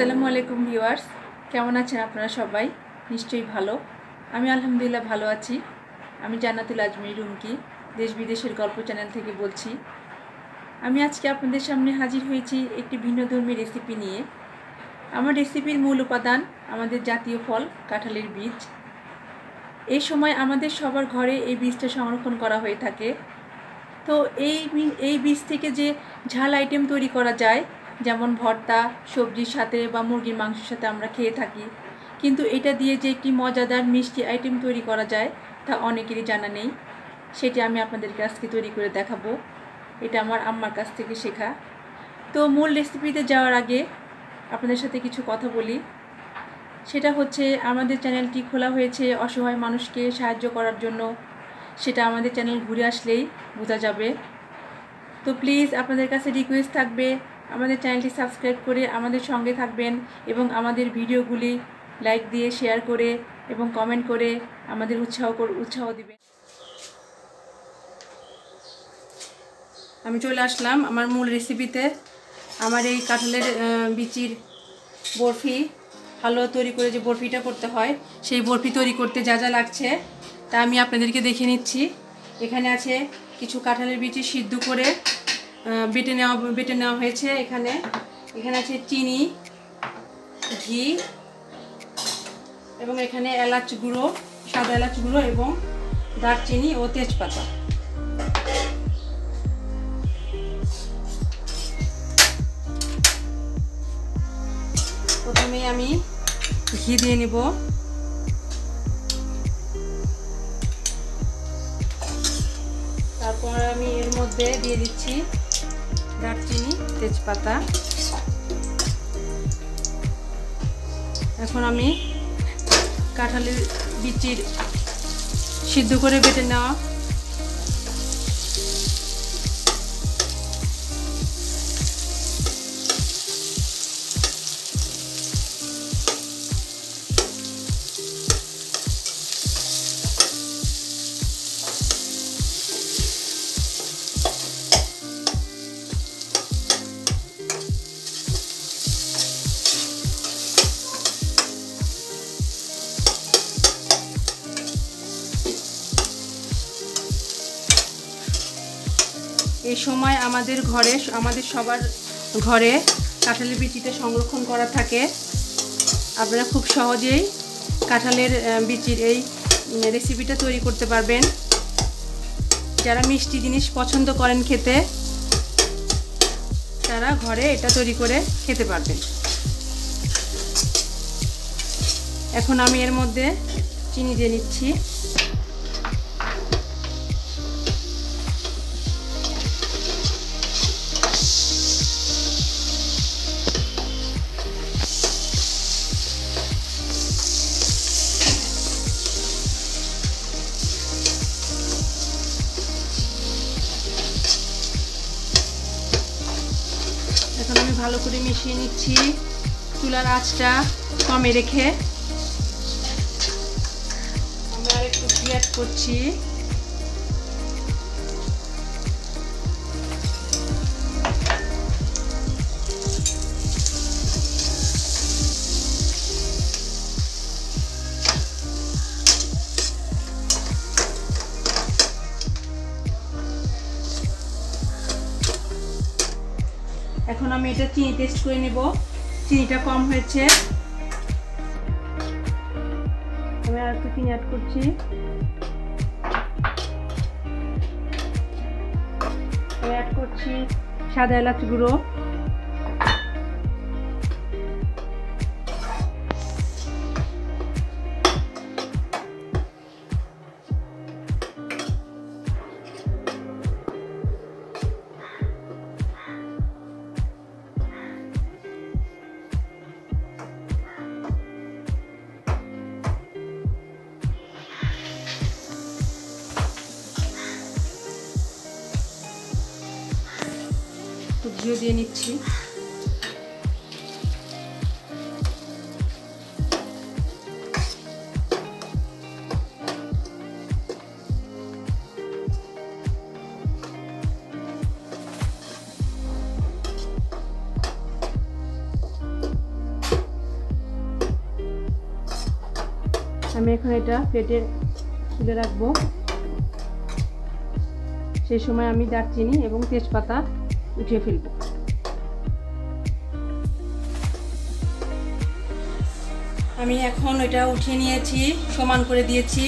আসসালামুআলাইকুম viewers, কেমন আছেন আপনারা সবাই? নিশ্চয়ই ভালো। আমি আলহামদুলিল্লাহ ভালো আছি। আমি জান্নাতুল আজমেরি রুমকি দেশ বিদেশের গল্প চ্যানেল থেকে বলছি। আমি আজকে আপনাদের সামনে হাজির হয়েছি একটি ভিন্নধর্মী রেসিপি নিয়ে। আমার রেসিপির মূল উপাদান আমাদের জাতীয় ফল কাঁঠালের বীজ। এই সময় আমাদের সবার ঘরে এই বীজটা সংরক্ষণ করা হয়ে থাকে। তো এই বীজ থেকে যে ঝাল আইটেম তৈরি করা যায়, যেমন ভর্তা, সবজির সাথে বা মুরগির মাংসের সাথে আমরা খেয়ে থাকি, কিন্তু এটা দিয়ে যে একটি মজাদার মিষ্টি আইটেম তৈরি করা যায় তা অনেকেরই জানা নেই। সেটি আমি আপনাদেরকে আজকে তৈরি করে দেখাবো। এটা আমার আম্মার কাছ থেকে শেখা। তো মূল রেসিপিতে যাওয়ার আগে আপনাদের সাথে কিছু কথা বলি। সেটা হচ্ছে, আমাদের চ্যানেলটি খোলা হয়েছে অসহায় মানুষকে সাহায্য করার জন্য। সেটা আমাদের চ্যানেল ঘুরে আসলেই বোঝা যাবে। তো প্লিজ আপনাদের কাছে রিকোয়েস্ট থাকবে, আমাদের চ্যানেলটি সাবস্ক্রাইব করে আমাদের সঙ্গে থাকবেন এবং আমাদের ভিডিওগুলি লাইক দিয়ে শেয়ার করে এবং কমেন্ট করে আমাদের উৎসাহ দিবেন। আমি চলে আসলাম আমার মূল রেসিপিতে। আমার এই কাঁঠালের বিচির বরফি, হালুয়া তৈরি করে যে বরফিটা করতে হয়, সেই বরফি তৈরি করতে যা যা লাগছে তা আমি আপনাদেরকে দেখিয়ে নিচ্ছি। এখানে আছে কিছু কাঁঠালের বিচি সিদ্ধ করে বেটে নেওয়া হয়েছে। এখানে আছে চিনি, ঘি এবং এখানে এলাচ গুঁড়ো, সাদা এলাচ গুঁড়ো এবং দারচিনি ও তেজপাতা। প্রথমে আমি ঘি দিয়ে নিব। তারপর আমি এর মধ্যে দিয়ে দিচ্ছি দারচিনি, তেজপাতা। এখন আমি কাঁঠালের বিচির সিদ্ধ করে বেটে নেওয়া এই সময় আমাদের সবার ঘরে কাঁঠালের বিচিটা সংরক্ষণ করা থাকে। আপনারা খুব সহজেই কাঁঠালের বিচির এই রেসিপিটা তৈরি করতে পারবেন। যারা মিষ্টি জিনিস পছন্দ করেন খেতে, তারা ঘরে এটা তৈরি করে খেতে পারবেন। এখন আমি এর মধ্যে চিনি দিয়ে নিচ্ছি। এখন আমি ভালো করে মিশিয়ে নিচ্ছি, চুলার আঁচটা কমে রেখে। আমি আর একটু ঘি অ্যাড করছি। এখন আমি এটা চিনি টেস্ট করে নেব। চিনিটা কম হয়েছে, আমি আর একটু চিনি অ্যাড করছি। আমি অ্যাড করছি সাদা এলাচ গুঁড়ো, ঘিও দিয়ে নিচ্ছি। আমি এখন এটা প্লেটে তুলে রাখবো। সেই সময় আমি দারচিনি এবং তেজপাতা উঠিয়ে ফেলবো। আমি এখন এটা উঠিয়ে নিয়েছি, সমান করে দিয়েছি।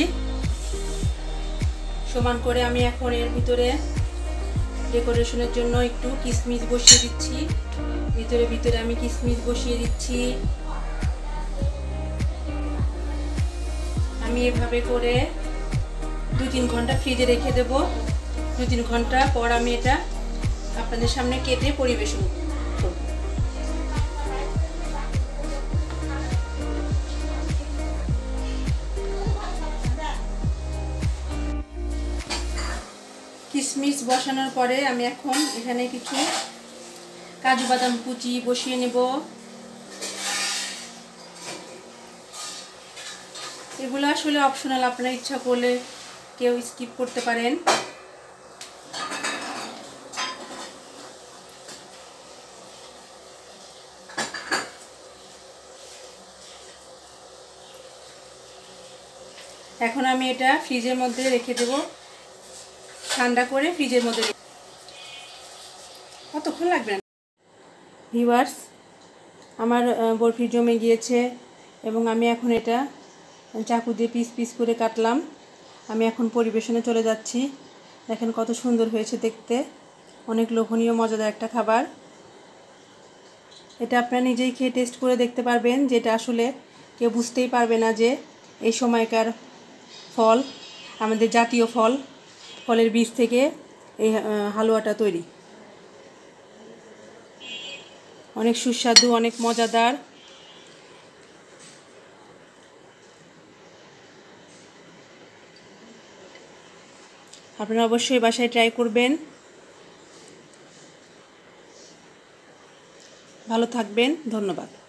সমান করে আমি এখন এর ভিতরে ডেকোরেশনের জন্য একটু কিশমিশ বসিয়ে দিচ্ছি। ভিতরে আমি কিশমিশ বসিয়ে দিচ্ছি। আমি এভাবে করে 2-3 ঘন্টা ফ্রিজে রেখে দেব। 2-3 ঘন্টা পর আমি এটা আপনাদের সামনে কেটে পরিবেশন করব। কিশমিশ বসানোর পরে আমি এখন এখানে কিছু কাজু বাদাম কুচি বসিয়ে নেব। এগুলো আসলে অপশনাল, আপনার ইচ্ছা করলে কেউ স্কিপ করতে পারেন। এখন আমি এটা ফ্রিজের মধ্যে রেখে দেব, ঠান্ডা করে ফ্রিজের মধ্যে। কতক্ষণ লাগবে না ভিউয়ার্স, আমার বরফি জমে গিয়েছে এবং আমি এখন এটা চাকু দিয়ে পিস পিস করে কাটলাম। আমি এখন পরিবেশনে চলে যাচ্ছি। দেখেন কত সুন্দর হয়েছে দেখতে, অনেক লোভনীয় মজাদার একটা খাবার। এটা আপনারা নিজেই খেয়ে টেস্ট করে দেখতে পারবেন, যেটা আসলে কেউ বুঝতেই পারবে না যে এই সময়কার ফল, আমাদের জাতীয় ফল, ফলের বীজ থেকে এই হালুয়াটা তৈরি। অনেক সুস্বাদু, অনেক মজাদার। আপনারা অবশ্যই বাসায় ট্রাই করবেন। ভালো থাকবেন, ধন্যবাদ।